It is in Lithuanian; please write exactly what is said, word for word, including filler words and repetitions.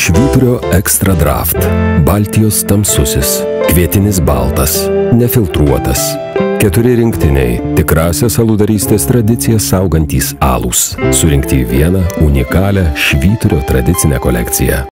Švyturio Extra Draft. Baltijos tamsusis. Kvietinis baltas. Nefiltruotas. Keturi rinktiniai. Tikrasias aludarystės tradicijas saugantys alūs. Surinkti į vieną unikalią Švyturio tradicinę kolekciją.